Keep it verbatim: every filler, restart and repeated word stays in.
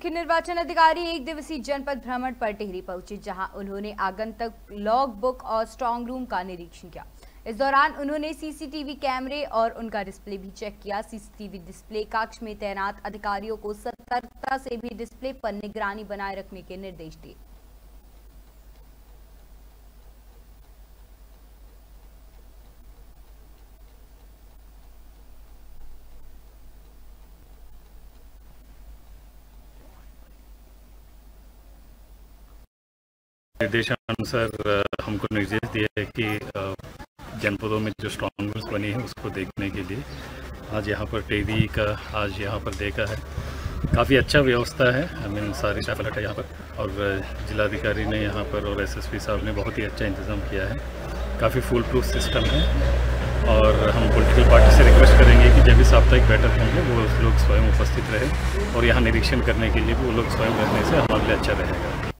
मुख्य निर्वाचन अधिकारी एक दिवसीय जनपद भ्रमण पर टिहरी पहुंचे, जहां उन्होंने आगंतुक लॉग बुक और स्ट्रांग रूम का निरीक्षण किया। इस दौरान उन्होंने सीसीटीवी कैमरे और उनका डिस्प्ले भी चेक किया। सीसीटीवी डिस्प्ले कक्ष में तैनात अधिकारियों को सतर्कता से भी डिस्प्ले पर निगरानी बनाए रखने के निर्देश दिए। निर्देशानुसार हमको निर्देश दिया है कि जनपदों में जो स्ट्रांग रूम्स बनी है उसको देखने के लिए आज यहाँ पर टेरी का आज यहाँ पर देखा है। काफ़ी अच्छा व्यवस्था है, आई मीन सारी स्टाफ अलर्ट है यहाँ पर और जिलाधिकारी ने यहाँ पर और एसएसपी साहब ने बहुत ही अच्छा इंतज़ाम किया है। काफ़ी फुल प्रूफ सिस्टम है और हम पॉलिटिकल पार्टी से रिक्वेस्ट करेंगे कि जब भी साप्ताहिक बैठक होंगे वो लोग स्वयं उपस्थित रहे और यहाँ निरीक्षण करने के लिए भी वो लोग स्वयं रहने से हमारे लिए अच्छा रहेगा।